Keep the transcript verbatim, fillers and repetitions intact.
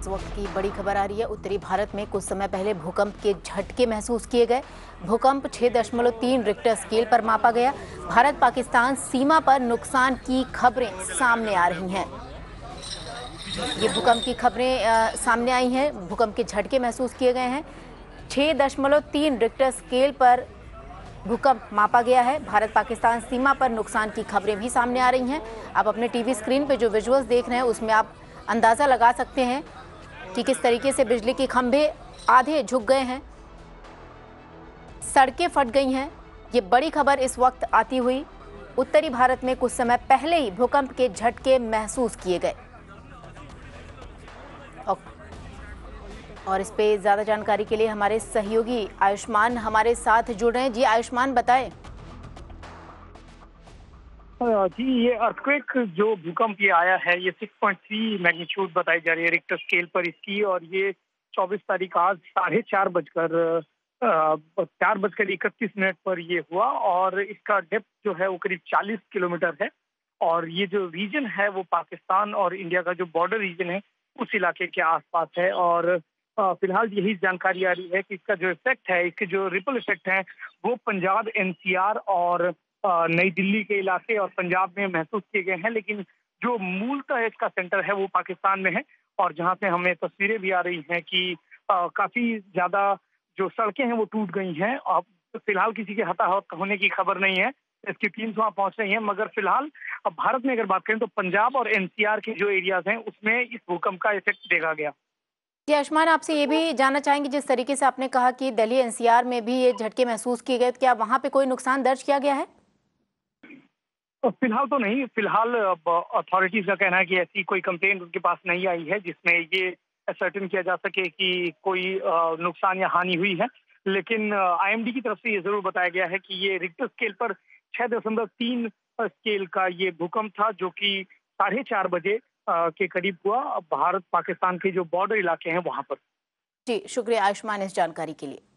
वक्त की बड़ी खबर आ रही है। उत्तरी भारत में कुछ समय पहले भूकंप के झटके महसूस किए गए। भूकंप छह दशमलव तीन रिक्टर स्केल पर मापा गया। भारत पाकिस्तान सीमा पर नुकसान की खबरें सामने आ रही हैं। ये भूकंप की खबरें सामने आई हैं। भूकंप के झटके महसूस किए गए हैं। छह दशमलव तीन रिक्टर स्केल पर भूकंप मापा गया है। भारत पाकिस्तान सीमा पर नुकसान की खबरें भी सामने आ रही हैं। आप अपने टीवी स्क्रीन पे जो विजुअल्स देख रहे हैं उसमें आप अंदाजा लगा सकते हैं कि किस तरीके से बिजली के खंभे आधे झुक गए हैं, सड़कें फट गई हैं। ये बड़ी खबर इस वक्त आती हुई उत्तरी भारत में कुछ समय पहले ही भूकंप के झटके महसूस किए गए। और इस पे ज्यादा जानकारी के लिए हमारे सहयोगी आयुष्मान हमारे साथ जुड़ रहे हैं। जी आयुष्मान, बताएं। जी, ये अर्थक्वेक जो भूकंप ये आया है ये छह पॉइंट तीन मैग्नीट्यूड बताई जा रही है रिक्टर स्केल पर इसकी, और ये चौबीस तारीख आज साढ़े चार बजकर चार बजकर इकतीस मिनट पर ये हुआ, और इसका डेप्थ जो है वो करीब चालीस किलोमीटर है। और ये जो रीजन है वो पाकिस्तान और इंडिया का जो बॉर्डर रीजन है उस इलाके के आसपास है। और फिलहाल यही जानकारी आ रही है कि इसका जो इफेक्ट है, इसके जो रिपल इफेक्ट है वो पंजाब, एनसीआर और नई दिल्ली के इलाके और पंजाब में महसूस किए गए हैं। लेकिन जो मूलतः इसका सेंटर है वो पाकिस्तान में है, और जहां से हमें तस्वीरें भी आ रही हैं कि आ, काफी ज्यादा जो सड़कें हैं वो टूट गई हैं। अब फिलहाल किसी के हताहत होने की खबर नहीं है। इसकी टीम वहां पहुंच रही है, मगर फिलहाल अब भारत में अगर बात करें तो पंजाब और एनसीआर के जो एरियाज हैं उसमें इस भूकंप का इफेक्ट देखा गया। जी आयुष्मान, आपसे ये भी जानना चाहेंगे, जिस तरीके से आपने कहा कि दिल्ली एनसीआर में भी ये झटके महसूस किए गए, क्या वहां पे कोई नुकसान दर्ज किया गया है? फिलहाल तो नहीं। फिलहाल अथॉरिटीज का कहना है कि ऐसी कोई कंप्लेंट उनके पास नहीं आई है जिसमें ये सर्टेन किया जा सके कि कोई नुकसान या हानि हुई है। लेकिन आईएमडी की तरफ से ये जरूर बताया गया है कि ये रिक्टर स्केल पर छह दशमलव तीन स्केल का ये भूकंप था, जो कि साढ़े चार बजे के करीब हुआ भारत पाकिस्तान के जो बॉर्डर इलाके हैं वहां पर। जी शुक्रिया आयुष्मान इस जानकारी के लिए।